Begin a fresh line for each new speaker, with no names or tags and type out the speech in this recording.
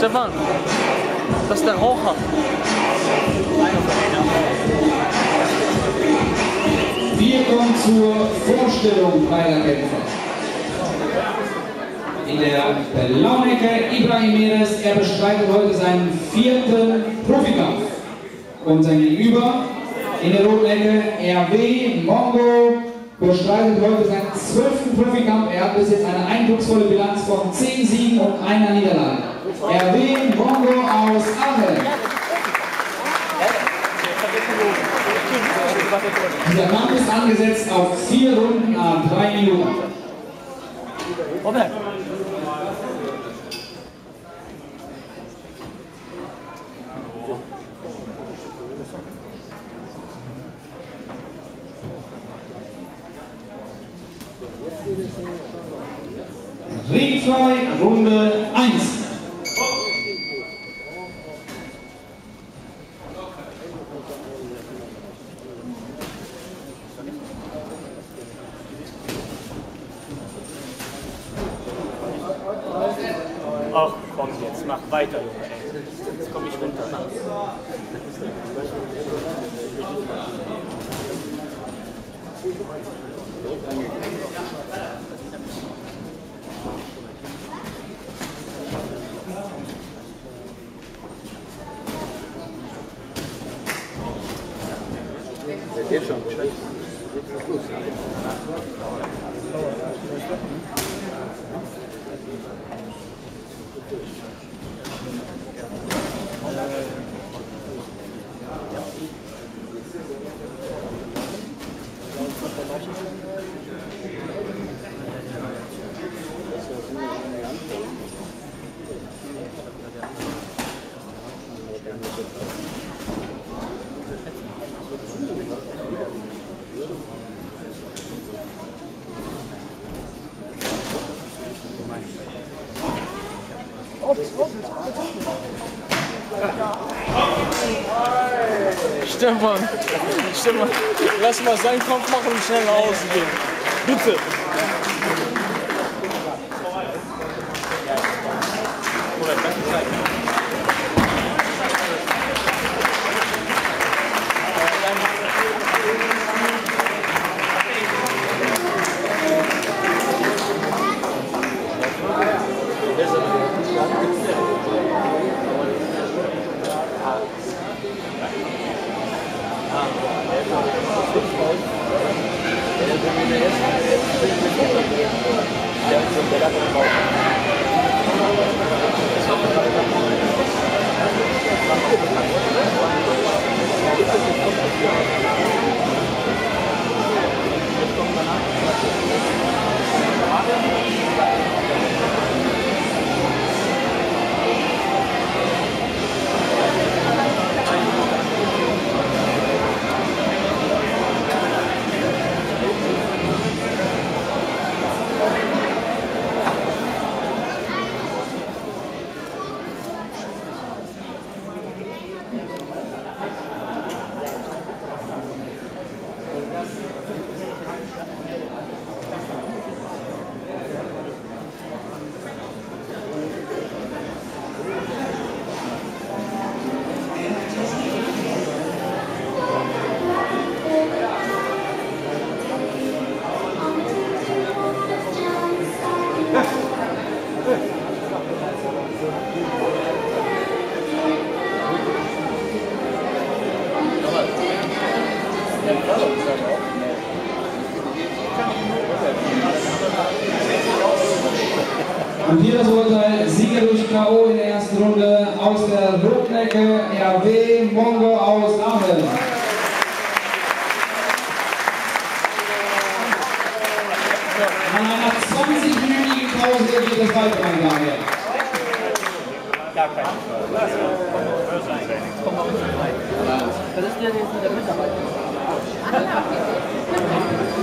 Stefan, das ist der Raucher.
Wir kommen zur Vorstellung beider Kämpfer. In der blauen Ecke Ibrahim Meres, er bestreitet heute seinen 4. Profikampf. Und sein Gegenüber in der roten Ecke RW Mongo bestreitet heute seinen 12. Profikampf. Er hat bis jetzt eine eindrucksvolle Bilanz von 10 Siegen und einer Niederlage. RW Mongo aus Aachen. Der Kampf ist angesetzt auf 4 Runden an 3 Minuten.
Robert.
Ringfrei, Runde 1.
Ach komm jetzt, mach weiter, Junge. Jetzt komm ich runter.
Jetzt schon.
Stefan, lass mal seinen Kampf machen und schnell nach Hause gehen. Bitte.
Und hier das Urteil, Sieger durch K.O. in der ersten Runde aus der roten Ecke, RW Mongo aus Aachen. Nach einer 20-minütigen Pause geht es weiter, meine Damen und Herren.
Gar kein Fall. Komm mal rein. Das ist ja jetzt der Mitarbeiter.